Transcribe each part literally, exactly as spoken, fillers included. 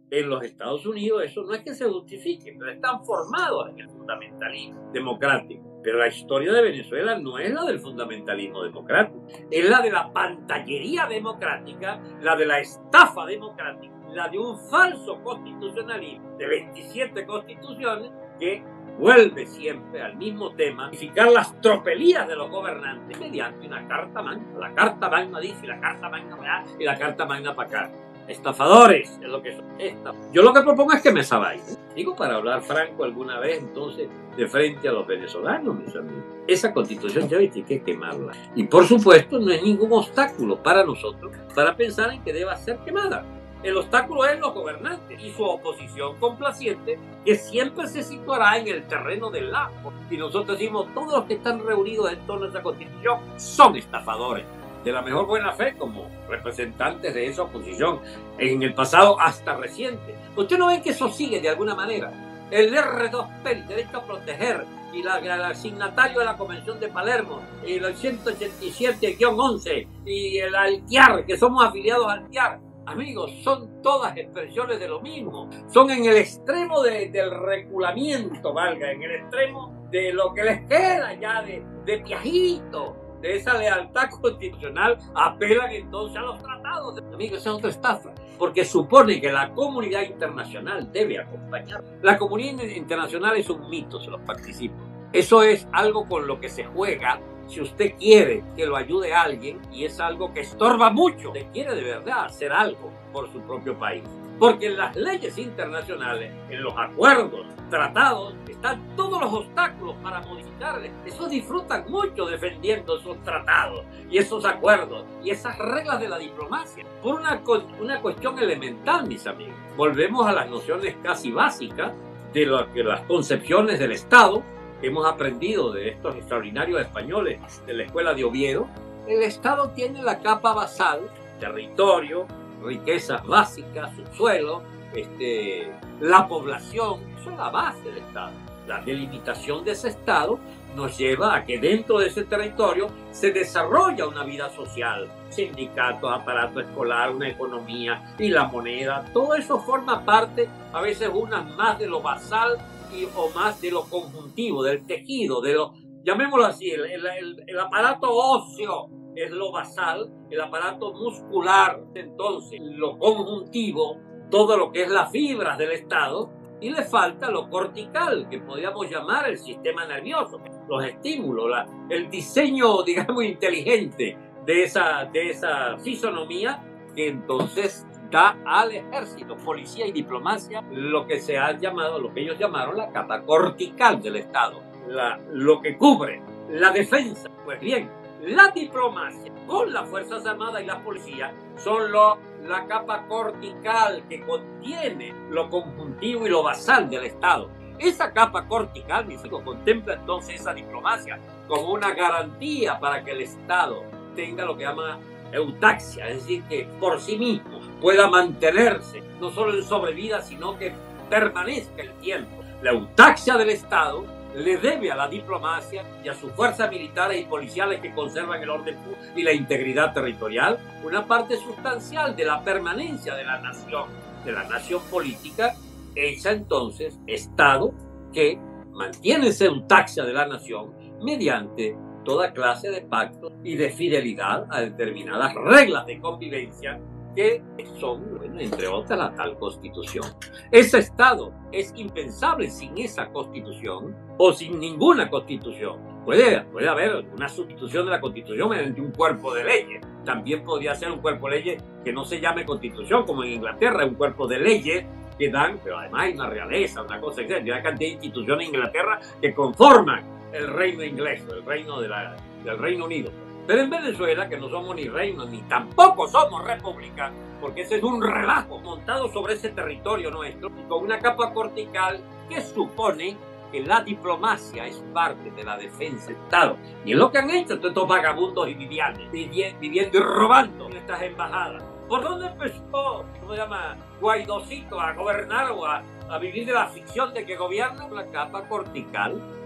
en los Estados Unidos eso no es que se justifique, pero están formados en el fundamentalismo democrático. Pero la historia de Venezuela no es la del fundamentalismo democrático, es la de la pantallería democrática, la de la estafa democrática, la de un falso constitucionalismo de veintisiete constituciones que vuelve siempre al mismo tema, verificar las tropelías de los gobernantes mediante una carta magna. La carta magna dice, y la carta magna para allá, y la carta magna para acá. Estafadores es lo que son. Esta. Yo lo que propongo es que me sabáis. Digo, para hablar franco alguna vez, entonces, de frente a los venezolanos, mis amigos. Esa constitución ya viste que hay que quemarla. Y por supuesto, no es ningún obstáculo para nosotros para pensar en que deba ser quemada. El obstáculo es los gobernantes y su oposición complaciente, que siempre se situará en el terreno del la. Y nosotros decimos, todos los que están reunidos en torno a esa constitución son estafadores, de la mejor buena fe, como representantes de esa oposición, en el pasado hasta reciente. ¿Usted no ven que eso sigue de alguna manera? El erre dos pe, el derecho a proteger, y la, el asignatario de la Convención de Palermo, y el ciento ochenta y siete guión once, y el Altiar, que somos afiliados al Altiar. Amigos, son todas expresiones de lo mismo. Son en el extremo de, del reculamiento, valga, en el extremo de lo que les queda ya de, de piajito, de esa lealtad constitucional, apelan entonces a los tratados. Amigos, esa es otra estafa, porque supone que la comunidad internacional debe acompañar. La comunidad internacional es un mito, se los participo. Eso es algo con lo que se juega si usted quiere que lo ayude a alguien, y es algo que estorba mucho. Usted quiere de verdad hacer algo por su propio país. Porque en las leyes internacionales, en los acuerdos, tratados, están todos los obstáculos para modificarles. Esos disfrutan mucho defendiendo esos tratados y esos acuerdos y esas reglas de la diplomacia. Por una, una cuestión elemental, mis amigos. Volvemos a las nociones casi básicas de, lo, de las concepciones del Estado que hemos aprendido de estos extraordinarios españoles de la Escuela de Oviedo. El Estado tiene la capa basal, territorio, riquezas básicas, subsuelo, este, la población. Eso es la base del Estado. La delimitación de ese Estado nos lleva a que dentro de ese territorio se desarrolla una vida social, sindicatos, aparato escolar, una economía y la moneda. Todo eso forma parte, a veces unas más de lo basal y, o más de lo conjuntivo, del tejido, de lo, llamémoslo así, el, el, el, el aparato óseo es lo basal, el aparato muscular, entonces lo conjuntivo, todo lo que es las fibras del Estado, y le falta lo cortical, que podríamos llamar el sistema nervioso, los estímulos, la, el diseño, digamos, inteligente de esa, de esa fisonomía, que entonces da al ejército, policía y diplomacia lo que se ha llamado, lo que ellos llamaron la capa cortical del Estado, la, lo que cubre la defensa. Pues bien, la diplomacia con las Fuerzas Armadas y la policía son lo, la capa cortical que contiene lo conjuntivo y lo basal del Estado. Esa capa cortical, mis hijos, contempla entonces esa diplomacia como una garantía para que el Estado tenga lo que llama eutaxia, es decir, que por sí mismo pueda mantenerse, no solo en sobrevida, sino que permanezca el tiempo. La eutaxia del Estado le debe a la diplomacia y a sus fuerzas militares y policiales que conservan el orden y la integridad territorial una parte sustancial de la permanencia de la nación, de la nación política, hecha entonces Estado que mantiene esa eutaxia de la nación mediante toda clase de pactos y de fidelidad a determinadas reglas de convivencia que son, bueno, entre otras, la tal Constitución. Ese Estado es impensable sin esa Constitución o sin ninguna Constitución. Puede, puede haber una sustitución de la Constitución mediante un cuerpo de leyes. También podría ser un cuerpo de leyes que no se llame Constitución, como en Inglaterra, un cuerpo de leyes que dan, pero además hay una realeza, una cosa, etcétera. Hay una cantidad de instituciones en Inglaterra que conforman el reino inglés, el reino de la, del Reino Unido. Pero en Venezuela, que no somos ni reino ni tampoco somos república, porque ese es un relajo montado sobre ese territorio nuestro, con una capa cortical que supone que la diplomacia es parte de la defensa del Estado. Y es lo que han hecho todos estos vagabundos y vivianos, viviendo y robando en estas embajadas. ¿Por dónde empezó, cómo se llama, Guaidocito a gobernar o a, a vivir de la ficción de que gobierna? La capa cortical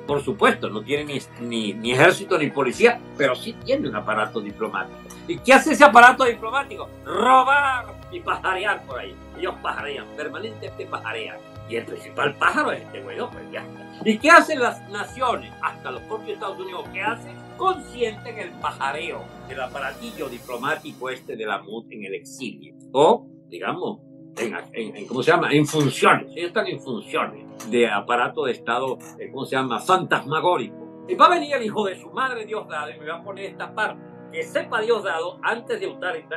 por supuesto, no tiene ni, ni, ni ejército ni policía, pero sí tiene un aparato diplomático. ¿Y qué hace ese aparato diplomático? Robar y pajarear por ahí. Ellos pajarean, permanentemente pajarean. Y el principal pájaro es este güey, no, pues ya está. ¿Y qué hacen las naciones? Hasta los propios Estados Unidos, ¿qué hacen? Consienten el pajareo del aparatillo diplomático este de la M U D en el exilio. O, digamos, en, en, en ¿cómo se llama? En funciones. Ellos están en funciones de aparato de Estado, eh, ¿cómo se llama? Fantasmagórico. Y va a venir el hijo de su madre Diosdado y me va a poner esta parte. Que sepa Diosdado, antes de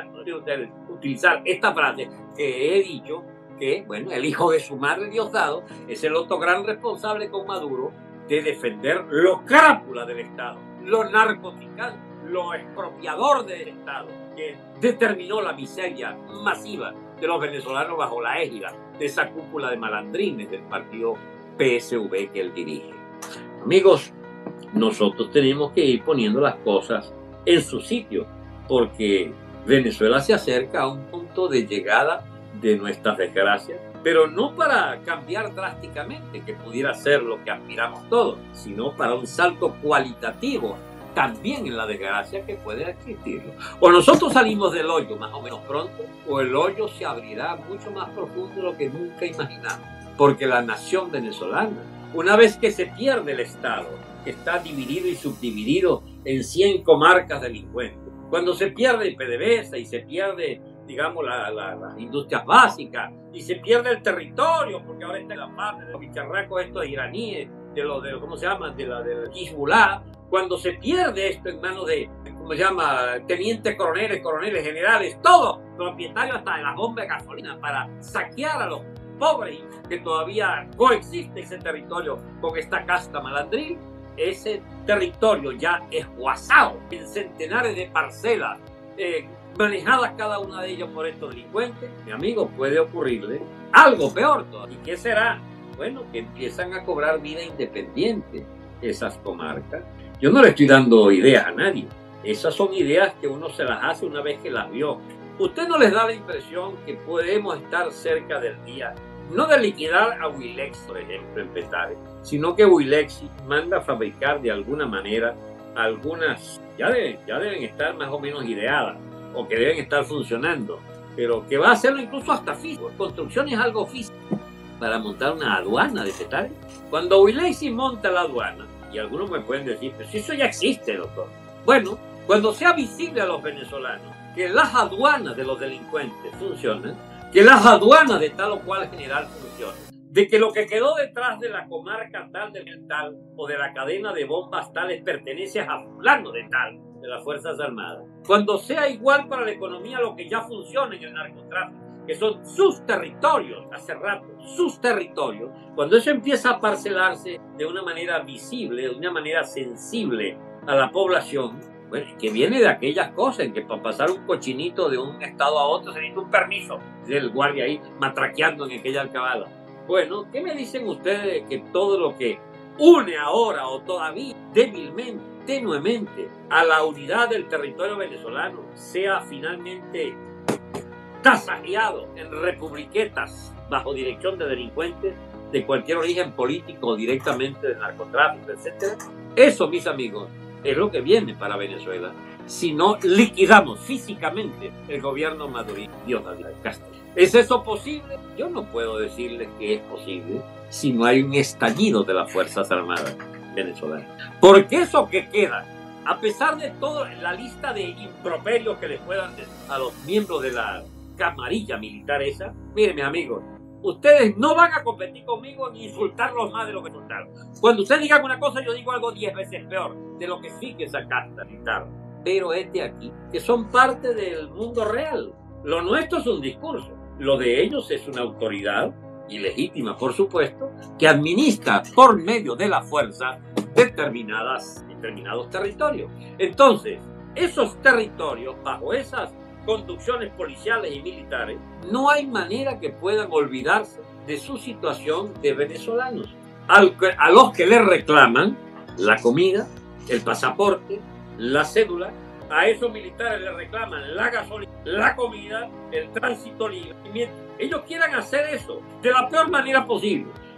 utilizar esta frase que he dicho, que, bueno, el hijo de su madre Diosdado es el otro gran responsable con Maduro de defender lo crápula del Estado, lo narcoticante, lo expropiador del Estado, que determinó la miseria masiva de los venezolanos bajo la égida de esa cúpula de malandrines del partido P S V que él dirige. Amigos, nosotros tenemos que ir poniendo las cosas en su sitio, porque Venezuela se acerca a un punto de llegada de nuestras desgracias, pero no para cambiar drásticamente, que pudiera ser lo que aspiramos todos, sino para un salto cualitativo también en la desgracia que puede existir. O nosotros salimos del hoyo más o menos pronto, o el hoyo se abrirá mucho más profundo de lo que nunca imaginamos, porque la nación venezolana, una vez que se pierde el Estado, que está dividido y subdividido en cien comarcas delincuentes, cuando se pierde el P D V S A y se pierde, digamos, la, la, las industrias básicas, y se pierde el territorio, porque ahora está en la parte de los bicharracos estos iraníes, de los, de, ¿cómo se llama?, de la del Hezbollah, cuando se pierde esto en manos de, ¿cómo se llama?, tenientes coroneles, coroneles, generales, todos propietarios hasta de las bombas de gasolina para saquear a los pobres, que todavía coexiste ese territorio con esta casta malandril. Ese territorio ya esguazado en centenares de parcelas, eh, manejadas cada una de ellas por estos delincuentes, mi amigo, puede ocurrirle algo peor todavía. ¿Y qué será? Bueno, que empiezan a cobrar vida independiente esas comarcas. Yo no le estoy dando ideas a nadie. Esas son ideas que uno se las hace una vez que las vio. ¿Usted no les da la impresión que podemos estar cerca del día, no de liquidar a Wilex, por ejemplo, en Petare, sino que Wilex manda a fabricar de alguna manera algunas, ya deben, ya deben estar más o menos ideadas, o que deben estar funcionando, pero que va a hacerlo incluso hasta físico? Construcción es algo físico, para montar una aduana de Petare. Cuando Wilex monta la aduana, y algunos me pueden decir, pero si eso ya existe, doctor. Bueno, cuando sea visible a los venezolanos que las aduanas de los delincuentes funcionan, que las aduanas de tal o cual general funcionan, de que lo que quedó detrás de la comarca tal del tal o de la cadena de bombas tales pertenece a fulano de tal de las Fuerzas Armadas, cuando sea igual para la economía lo que ya funciona en el narcotráfico, que son sus territorios, hace rato, sus territorios, cuando eso empieza a parcelarse de una manera visible, de una manera sensible a la población, bueno, que viene de aquellas cosas en que para pasar un cochinito de un estado a otro se necesita un permiso del guardia ahí matraqueando en aquella alcabala. Bueno, ¿qué me dicen ustedes de que todo lo que une ahora o todavía débilmente, tenuemente a la unidad del territorio venezolano sea finalmente tasajeado en republiquetas bajo dirección de delincuentes de cualquier origen político o directamente del narcotráfico, etcétera? Eso, mis amigos, es lo que viene para Venezuela si no liquidamos físicamente el gobierno madurista. Diosdado Castro. ¿Es eso posible? Yo no puedo decirles que es posible si no hay un estallido de las Fuerzas Armadas venezolanas. Porque eso que queda, a pesar de toda la lista de improperios que les puedan decir a los miembros de la camarilla militar esa, miren, mis amigos, ustedes no van a competir conmigo en insultarlos más de lo que insultaron. Cuando ustedes digan una cosa, yo digo algo diez veces peor de lo que sí que esa casta militar. Pero es de aquí, que son parte del mundo real. Lo nuestro es un discurso. Lo de ellos es una autoridad, ilegítima por supuesto, que administra por medio de la fuerza determinadas, determinados territorios. Entonces, esos territorios, bajo esas conducciones policiales y militares, no hay manera que puedan olvidarse de su situación de venezolanos, al que, a los que les reclaman la comida, el pasaporte, la cédula. A esos militares les reclaman la gasolina, la comida, el tránsito libre. Y mientras ellos quieran hacer eso de la peor manera posible,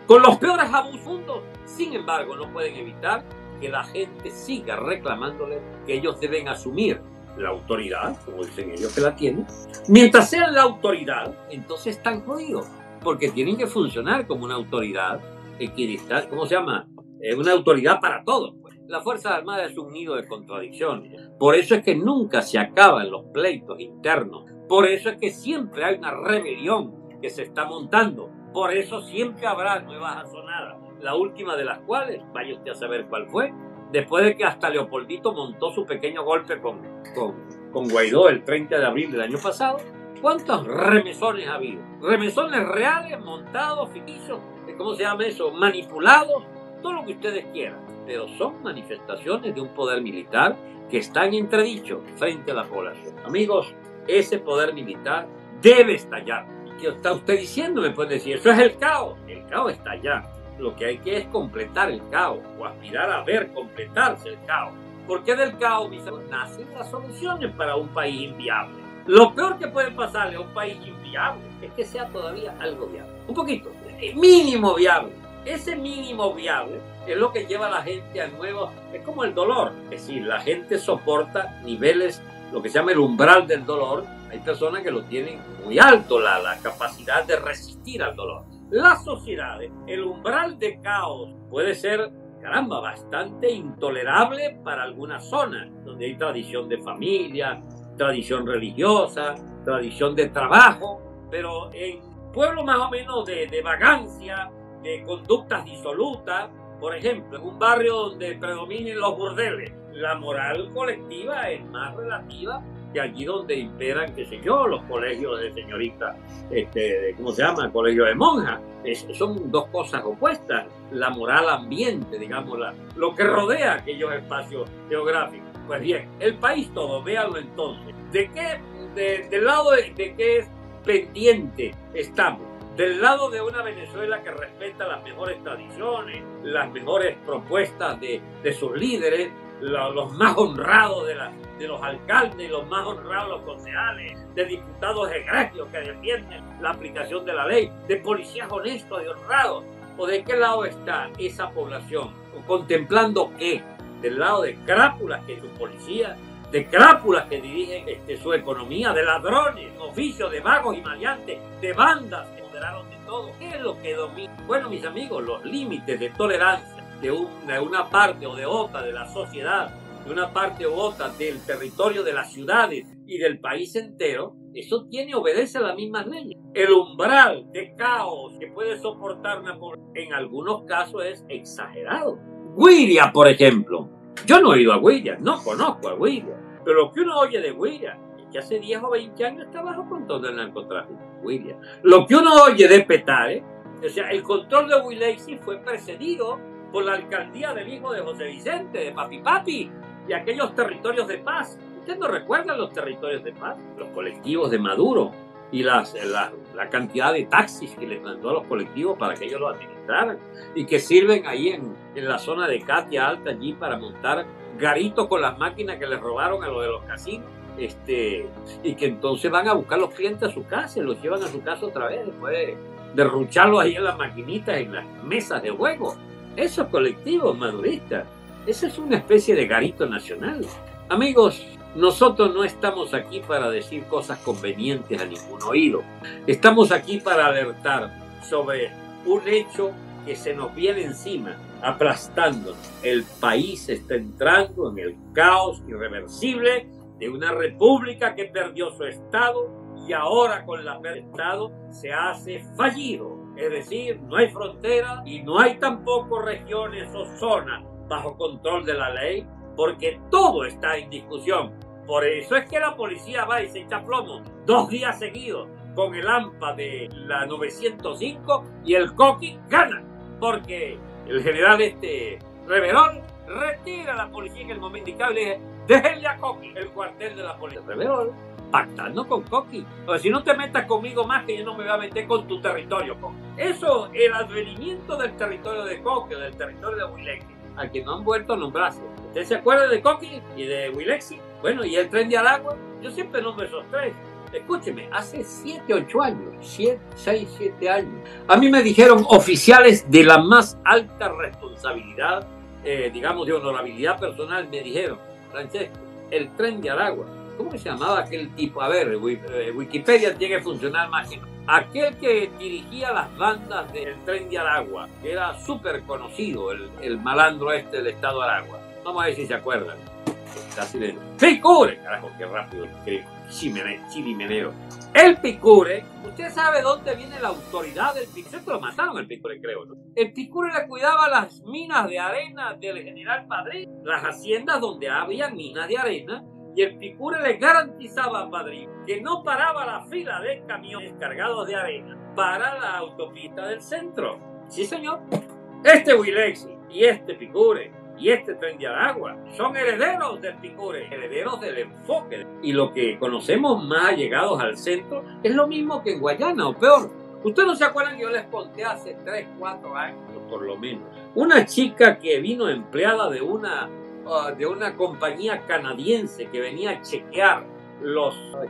con los peores abusos. Sin embargo, no pueden evitar que la gente siga reclamándole que ellos deben asumir la autoridad, como dicen ellos que la tienen. Mientras sean la autoridad, entonces están jodidos, porque tienen que funcionar como una autoridad equidistante. ¿Cómo se llama? Eh, una autoridad para todos. Pues. La Fuerza Armada es un nido de contradicciones. Por eso es que nunca se acaban los pleitos internos. Por eso es que siempre hay una rebelión que se está montando. Por eso siempre habrá nuevas azonadas. La última de las cuales, vaya usted a saber cuál fue, después de que hasta Leopoldito montó su pequeño golpe con, con, con Guaidó el treinta de abril del año pasado. ¿Cuántos remesones ha habido? Remesones reales, montados, ficticios, ¿cómo se llama eso? Manipulados, todo lo que ustedes quieran. Pero son manifestaciones de un poder militar que está en entredicho frente a la población. Amigos, ese poder militar debe estallar. ¿Y qué está usted diciendo? Me puede decir, eso es el caos. El caos está allá. Lo que hay que es completar el caos o aspirar a ver completarse el caos. Porque del caos, mis amigos, nacen las soluciones para un país inviable. Lo peor que puede pasarle a un país inviable es que sea todavía algo viable. Un poquito, mínimo viable. Ese mínimo viable es lo que lleva a la gente a nuevos, es como el dolor. Es decir, la gente soporta niveles, lo que se llama el umbral del dolor. Hay personas que lo tienen muy alto, la, la capacidad de resistir al dolor. Las sociedades, el umbral de caos puede ser, caramba, bastante intolerable para algunas zonas, donde hay tradición de familia, tradición religiosa, tradición de trabajo, pero en pueblos más o menos de, de vagancia, de conductas disolutas, por ejemplo, en un barrio donde predominen los burdeles, la moral colectiva es más relativa que allí donde imperan, qué sé yo, los colegios de señoritas, este, ¿cómo se llama? Colegio de monjas. Es, son dos cosas opuestas. La moral ambiente, digamos, la, lo que rodea aquellos espacios geográficos. Pues bien, el país todo, véanlo entonces. ¿De qué, de, del lado de, de qué es pendiente estamos? Del lado de una Venezuela que respeta las mejores tradiciones, las mejores propuestas de, de sus líderes, los, los más honrados de, la, de los alcaldes, los más honrados de los concejales, de diputados egregios que defienden la aplicación de la ley, de policías honestos y honrados. ¿O de qué lado está esa población? ¿Contemplando qué? Del lado de crápulas que es su policía, de crápulas que dirigen este, su economía, de ladrones, oficios, de vagos y maleantes, de bandas que moderaron de todo. ¿Qué es lo que domina? Bueno, mis amigos, los límites de tolerancia de una, de una parte o de otra de la sociedad, de una parte u otra del territorio de las ciudades y del país entero, eso tiene, obedece a las mismas leyes. El umbral de caos que puede soportar una población en algunos casos es exagerado. Guiria, por ejemplo. Yo no he ido a Guiria, no conozco a Guiria, pero lo que uno oye de Guiria es que hace diez o veinte años está bajo control del narcotráfico. Guiria. Lo que uno oye de Petare, o sea, el control de Willaxy fue precedido por la alcaldía del hijo de José Vicente, de Papi Papi, y aquellos territorios de paz. ¿Ustedes no recuerdan los territorios de paz? Los colectivos de Maduro y las, la, la cantidad de taxis que les mandó a los colectivos para que ellos lo administraran y que sirven ahí en, en la zona de Katia Alta, allí para montar garitos con las máquinas que les robaron a los de los casinos, este, y que entonces van a buscar los clientes a su casa y los llevan a su casa otra vez después de, de rucharlos ahí en las maquinitas, en las mesas de juego. Esos colectivos maduristas, esa es una especie de garito nacional. Amigos, nosotros no estamos aquí para decir cosas convenientes a ningún oído. Estamos aquí para alertar sobre un hecho que se nos viene encima, aplastándonos. El país está entrando en el caos irreversible de una república que perdió su Estado y ahora con la pérdida de Estado se hace fallido. Es decir, no hay frontera y no hay tampoco regiones o zonas bajo control de la ley, porque todo está en discusión. Por eso es que la policía va y se echa plomo dos días seguidos con el AMPA de la novecientos cinco y el Coqui gana, porque el general este Reverol retira a la policía en el momento indicado y le dice, déjenle a Coqui el cuartel de la policía. Reverol pactando con Coqui. O sea, si no te metas conmigo más, que yo no me voy a meter con tu territorio, Coqui. Eso, el advenimiento del territorio de Coqui, del territorio de Willaxy, a quien no han vuelto a nombrarse. ¿Usted se acuerda de Coqui y de Willaxy? Bueno, y el Tren de Aragua, yo siempre nombro esos tres. Escúcheme, hace siete, ocho años, seis, siete años, a mí me dijeron oficiales de la más alta responsabilidad, eh, digamos de honorabilidad personal, me dijeron, Francesco, el tren de Aragua, ¿cómo se llamaba aquel tipo? A ver, Wikipedia tiene que funcionar más que no. Aquel que dirigía las bandas del tren de Aragua, que era súper conocido, el, el malandro este del estado de Aragua. Vamos a ver si se acuerdan. Casi le... ¡Picure! Carajo, qué rápido escribo. Chirimenero. El Picure, usted sabe dónde viene la autoridad del Picure. Lo mataron el Picure, creo, ¿no? El Picure le cuidaba las minas de arena del general Padrín, las haciendas donde había minas de arena, y el Picure le garantizaba a Padrín que no paraba la fila de camiones cargados de arena para la autopista del centro. Sí, señor. Este Wilexi y este Picure y este tren de Aragua son herederos del Picure, herederos del enfoque. Y lo que conocemos más allegados al centro es lo mismo que en Guayana, o peor. Ustedes no se acuerdan que yo les conté hace tres, cuatro años, por lo menos, una chica que vino empleada de una, uh, de una compañía canadiense que venía a chequear los,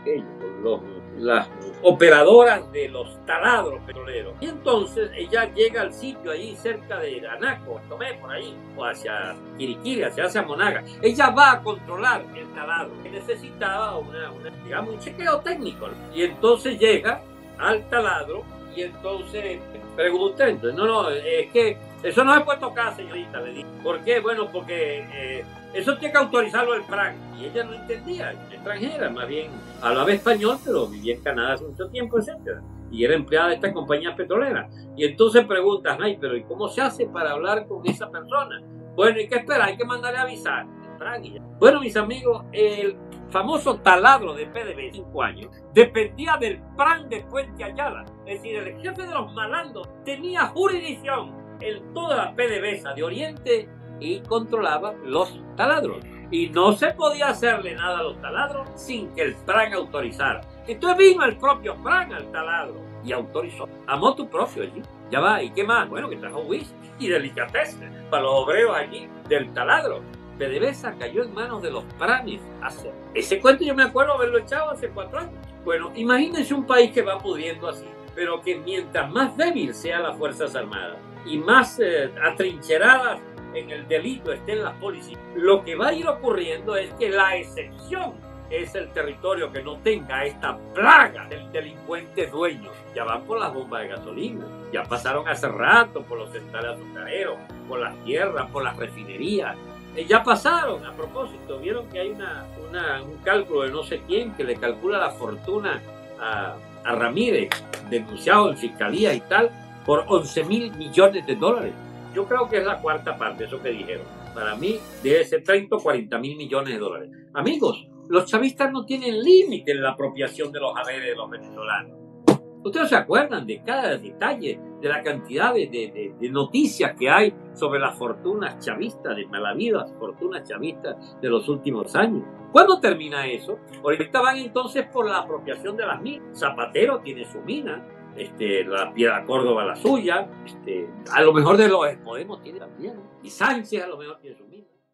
los, las operadoras de los taladros petroleros. Y entonces ella llega al sitio ahí cerca de Anaco, Tomé, por ahí, o hacia Quiriquiri, hacia, hacia Monaga. Ella va a controlar el taladro, que necesitaba una, una, digamos, un chequeo técnico. Y entonces llega al taladro y entonces pregunta, entonces, no, no, es que eso no se puede tocar, señorita, le digo. ¿Por qué? Bueno, porque eh, eso tiene que autorizarlo el P R A N. Y ella no entendía, extranjera, más bien hablaba español, pero vivía en Canadá hace mucho tiempo, etcétera. Y era empleada de esta compañía petrolera. Y entonces preguntas, ay, pero ¿y cómo se hace para hablar con esa persona? Bueno, hay que esperar, hay que mandarle a avisar. Bueno, mis amigos, el famoso taladro de P D V V A cinco años dependía del P R A N de Puente Ayala. Es decir, el jefe de los malandros tenía jurisdicción en toda la P D V S A de Oriente y controlaba los taladros. Y no se podía hacerle nada a los taladros sin que el P R A N autorizara. Entonces vino el propio P R A N al taladro y autorizó. A motu propio allí. Ya va, ¿y qué más? Bueno, que trajo whisky y delicatessen para los obreros allí del taladro. P D V S A cayó en manos de los pranes. Hace ese cuento yo me acuerdo haberlo echado hace cuatro años. Bueno, imagínense un país que va pudiendo así, pero que mientras más débil sean las Fuerzas Armadas y más eh, atrincheradas en el delito estén las policías, lo que va a ir ocurriendo es que la excepción es el territorio que no tenga esta plaga del delincuente dueño. Ya van por las bombas de gasolina, ya pasaron hace rato por los centrales azucareros, por las tierras, por las refinerías. Ya pasaron, a propósito, vieron que hay una, una, un cálculo de no sé quién que le calcula la fortuna a, a Ramírez, denunciado en fiscalía y tal, por once mil millones de dólares. Yo creo que es la cuarta parte, eso que dijeron. Para mí debe ser treinta o cuarenta mil millones de dólares. Amigos, los chavistas no tienen límite en la apropiación de los haberes de los venezolanos. Ustedes se acuerdan de cada detalle, de la cantidad de, de, de, de noticias que hay sobre las fortunas chavistas, de malavidas fortunas chavistas de los últimos años. ¿Cuándo termina eso? Ahorita van entonces por la apropiación de las minas. Zapatero tiene su mina, este, la Piedra Córdoba la suya, este, a lo mejor de los Podemos tiene también, y Sánchez a lo mejor tiene su mina.